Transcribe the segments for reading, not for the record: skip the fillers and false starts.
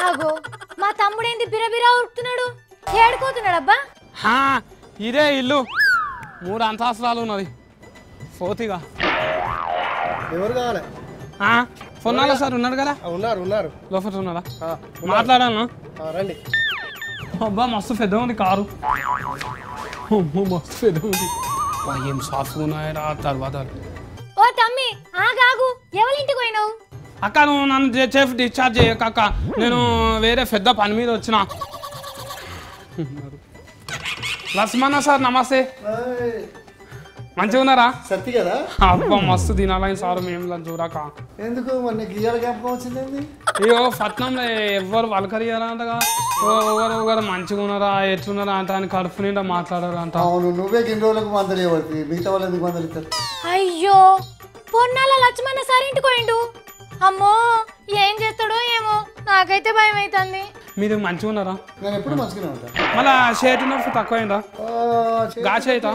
ఆగో మా తమ్ముడేంది బిరబిరా ఉరుకుతున్నాడు ఏడుకోతున్నాడు అబ్బా ఇదే ఇల్లు 3 అంతస్తులు ఉన్నది పోతిగా ఎవరు కావాలి పొన్నాలా సార్ ఉన్నాడు కదా ఉన్నారు లోపల ఉన్నారా మాట్లాడాను రండి అబ్బా మస్తు పెద్ద ఉంది కారు మస్తు పెద్ద ఉంది ఏం సాఫ్ట్గా ఉన్నాయరా తర్వాత ఓ తమ్మి ఆగాగు ఎవరింటికి పోయినావు అక్క నువ్వు నన్ను చేఫ్ డిశ్చార్జ్ చేయక అక్క నేను వేరే పెద్ద పని మీద వచ్చిన లక్ష్మణ సార్ నమస్తే మంచిగా ఉన్నారా సత్తి కదా అబ్బా మస్తు తినాలని సార్ మేము చూడక ఎందుకు మన గీయాల జ్ఞాపకం వచ్చింది అయ్యో పట్నంలో ఎవ్వరు వలకరియారా అంటగా ఒకరు మంచిగా ఉన్నారా ఎట్లున్నారా అంట అని కడుపు నిండా మాట్లాడారు అంట అవును నువ్వే గిన్ని రోజులకు మందలు ఇవ్వడుతుంది మిగతా వాళ్ళు ఎందుకు మందలు ఇస్తారు అయ్యో పొన్నాల లక్ష్మణ సార్ ఇంటికి పోయిండు అమ్మో ఏం చేస్తాడో ఏమో నాకైతే భయం అవుతుంది మీరు మంచిగా ఉన్నారా నేను ఎప్పుడు మంచిగానే ఉంటా మళ్ళా షేట్ నొప్పి తక్కువైందా గాచేత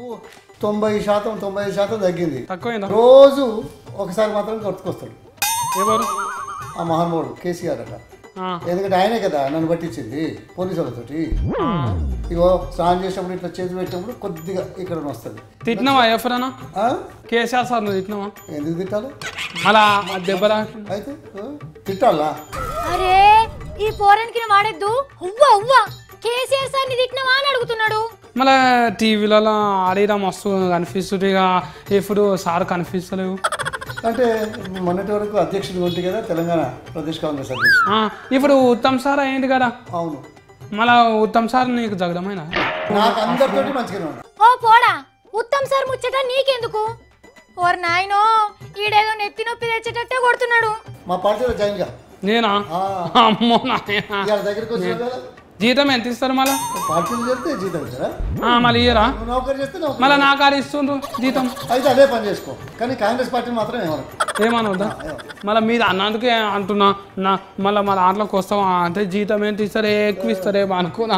90% తగ్గింది తక్కువైందా రోజు ఒకసారి మాత్రం గుర్తుకొస్తాడు ఎవరు ఆ మహానుభావుడు కేసీఆర్ అట ఎందుకంటే ఆయనే కదా నన్ను పట్టించింది పోలీసు వాళ్ళతోటి ఇగో స్నానం చేసినప్పుడు ఇట్లా చేతి పెట్టినప్పుడు కొద్దిగా ఇక్కడ వస్తుంది తిట్టినావా ఎఫ్రానా కేసీఆర్ సార్ నువ్వు తిట్టినావా ఎందుకు తిట్టాలి మళ్ళా దెబ్బరా అయితే తిట్టాలా అరే ఈ పోరానికి వాడద్దు ఉవ్వా ఉవ్వా కేసీఆర్ సార్ ని తిట్టినవా అని అడుగుతున్నాడు మళ్ళా టీవీలలో ఆడిరా మస్తు కనిపిస్తుంటేగా ఇప్పుడు సార్ కనిపిస్తలేవు అంటే మొన్నటి వరకు అధ్యక్షుడు ఉంటే కదా తెలంగాణ ప్రదేశ్ కాంగ్రెస్ అధ్యక్షుడు ఇప్పుడు ఉత్తమ్ సార్ అయింది కదా అవును మళ్ళా ఉత్తమ్ సార్ నీకు జగడమైనా నాకు అందరితోటి మంచిగానే ఉన్నా ఓ పోడా ఉత్తమ్ సార్ ముచ్చట నీకెందుకు ఓర్ నాయనో ఈడేదో నెత్తి నొప్పి తెచ్చేటట్టే కొడుతున్నాడు మా పార్టీలో జాయిన్ గా నేనా అమ్మో నాయనా దగ్గరికి వచ్చిన కదా జీతం ఎంత ఇస్తారు మళ్ళా పార్టీలు చెప్తే జీతం ఇస్తారా మళ్ళీ ఇయ్యరా నౌకరీ చేస్తే మళ్ళీ నా కాడ ఇస్తుండ్రు జీతం అయితే అదే పని చేసుకో కానీ కాంగ్రెస్ పార్టీ మాత్రం ఏమనవద్దా మళ్ళీ మీరు అన్నందుకే అంటున్నా నా మళ్ళీ మా దాంట్లోకి వస్తావా అంటే జీతం ఏంటి ఇస్తారే ఎక్కువ ఇస్తారేమో అనుకున్నా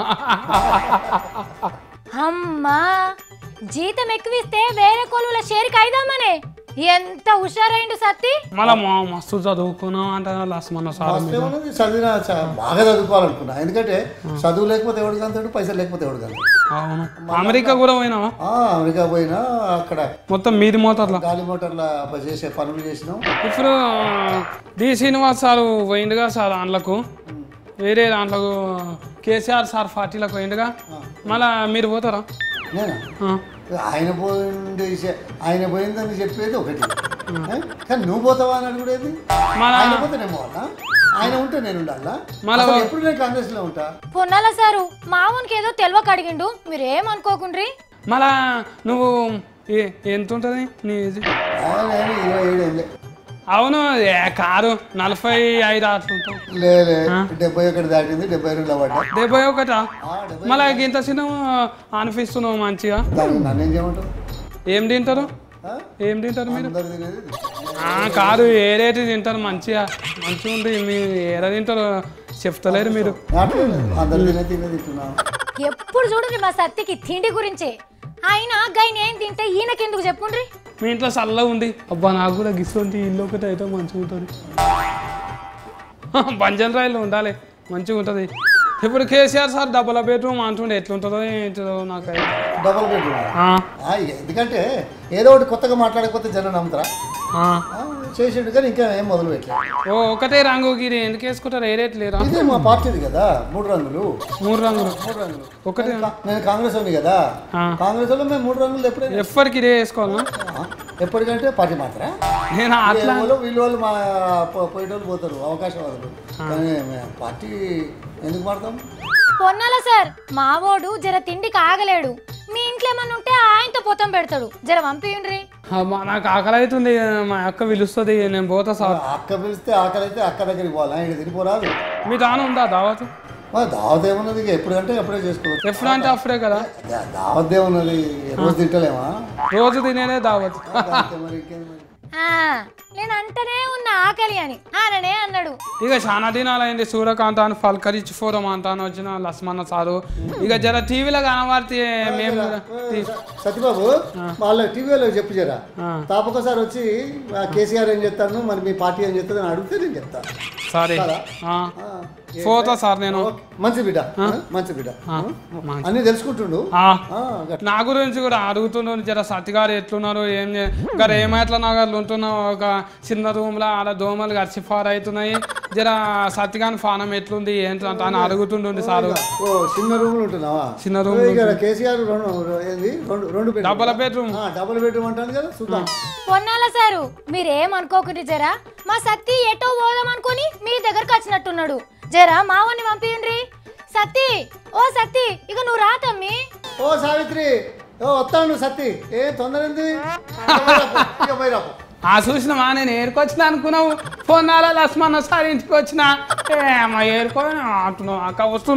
అమ్మా జీతం ఎక్కువిస్తే వేరే కొలువుల షేర్కి అయిదామనే ఎంత హుషారైండు సత్తి మళ్ళా మస్తు చదువుకున్నాం అంటే లక్ష్మణ సార్ చదివిన బాగా చదువుకోవాలనుకున్నా ఎందుకంటే చదువు లేకపోతే ఎవడు కంతాడు పైసలు లేకపోతే ఎవడు కంతాడు అవును అమెరికా కూడా పోయినావా అమెరికా పోయినా అక్కడ మొత్తం మీది మోటార్ల గాలి మోటార్ల చేసే పనులు చేసినాం ఇప్పుడు డి శ్రీనివాస్ సార్ పోయిండుగా సార్ దాంట్లకు వేరే దాంట్లో కేసీఆర్ సార్ పార్టీలకు పోయిండుగా మళ్ళా మీరు పోతారా నేనా ఆయన పోయిందని చెప్పేది ఒకటి కానీ నువ్వు పోతావా అని అడుగుడేది ఆయన పోతే నేను పోవాలా ఆయన ఉంటే నేను ఉండాలా ఎప్పుడు నేను కాంగ్రెస్ లో ఉంటా పొన్నాల సారు మావునికి ఏదో తెలియక అడిగిండు మీరేమనుకోకుండ్రి మళ్ళా నువ్వు ఎంత ఉంటుంది నీ 27 అవును కారు 45 అట్లుంటావు 71 దాటింది 72 పడ్డా 71 మళ్ళీ ఇంత చిన్న అనిపిస్తున్నావు మంచిగా నన్నేం చేయమంటావు ఏం తింటారు మీరు కాదు ఏ రేటు తింటారు మంచిగా ఉంది మీరు ఏడా తింటారు చెప్తలేరు మీరు ఎప్పుడు చూడండి మా సత్యకి తిండి గురించే అయినా గైన్ ఏం తింటే ఈయనకెందుకు చెప్పుండ్రి మీ ఇంట్లో చల్లగా ఉంది అబ్బా నాకు కూడా గిస్తుంది ఇల్లు ఒకటి అయితే మంచిగా ఉంటుంది బంజన్ రాయిలో ఉండాలి మంచిగా ఉంటుంది ఇప్పుడు కేసీఆర్ సార్ డబుల్ బెడ్రూమ్ అంటుండే ఎట్లుంటుందో ఏంటో నాకు డబుల్ బెడ్రూమ్ ఎందుకంటే ఏదో ఒకటి కొత్తగా మాట్లాడకపోతే జనం నమ్ముతారా చేసేడు కానీ ఇంకా ఏం మొదలు పెట్టలేదు ఒకటే రంగు గిరి ఎందుకు వేసుకుంటారు ఏ రేట్ లేరా ఇదే మా పార్టీది కదా 3 రంగులు ఒకటే నేను కాంగ్రెస్ ఉంది కదా కాంగ్రెస్ లో మేము 3 రంగులు ఎప్పటికి ఇదే వేసుకోవాలా ఎప్పటికంటే పార్టీ మాత్రమే నేను అట్లా వీళ్ళు మా పోయేటోళ్ళు పోతారు అవకాశవాదులు కానీ పార్టీ ఎందుకు మారుతాం పొన్నాల సార్ మావోడు జర తిండికి ఆగలేడు మీ ఇంట్లో ఏమన్నా ఉంటే ఆయనతో పొతం పెడతాడు జర పంపియండ్రి నాకు ఆకలి అవుతుంది మా అక్క పిలుస్తుంది నేను పోతా సార్ అక్క పిలిస్తే ఆకలి అయితే అక్క దగ్గరికి పోవాలా ఇక్కడ తినిపోరాదు మీ దాని ఉందా దావత్ దావత్ ఏమున్నది ఎప్పుడు అంటే అప్పుడే చేసుకోవచ్చు ఎప్పుడు అంటే అప్పుడే కదా దావత్ ఏమున్నది రోజు తింటలేమా రోజు తినేదే దావత్ నేను అంటనే ఉన్న ఆకలి అని ఆయననే అన్నాడు ఇక చాలా దినాలైంది సూర్యకాంత్ అని పల్కరించి ఫోరం అంతా వచ్చిన లక్ష్మణ సారు ఇక జర టీవీలో కనబడితే మేము సత్యబాబు వాళ్ళ టీవీలో చెప్పు జరా తాపకోసారి వచ్చి కేసీఆర్ ఏం చెప్తాను మరి మీ పార్టీ ఏం చెప్తుంది అని అడిగితే నేను చెప్తాను సరే పోతా సార్ నేను. ఓకే. మంచి బిడ్డ అన్ని తెలుసుకుంటుండు. నా గురించి కూడా అడుగుతున్నాడు, జర సత్తిగారు ఎట్లున్నారు, ఏం ఇంకా ఏమైట్లా నగర్లు ఉంటున్నావు, ఒక చిన్న రూమ్లో ఆడ దోమలు గడిచిఫార్ అవుతున్నాయి, జర సత్తిగాని ఫానం ఎట్లుంది ఏంటంట అని అడుగుతుండే సారు. చిన్న రూమ్ ఉంటున్నావా? చిన్న రూమ్ కేసీఆర్ డబల్ బెడ్రూమ్ అంటాను కదా. చూద్దాం. పొన్నాల సారు మీరేమనుకోకండి, జరా మా సత్తి ఎటో పోదాం అనుకుని మీ దగ్గరకు వచ్చినట్టున్నాడు. జరా మావని పంపియండి. సత్తి, ఓ సత్తి, ఇక నువ్వు రా తమ్మి. ఓ సావిత్రి, వస్తాను సత్తి, ఏ తొందర చూసినావా, నేను ఏరుకొచ్చిన అనుకున్నావు, పొన్నాల లక్ష్మణ్ సార్ ఇంటికి వచ్చిన ఏమో ఏరుకో అంటున్నావు అక్క వస్తుంది.